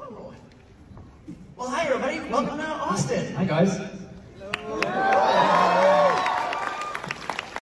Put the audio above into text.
Well, hi everybody. Welcome to Austin. Hi guys.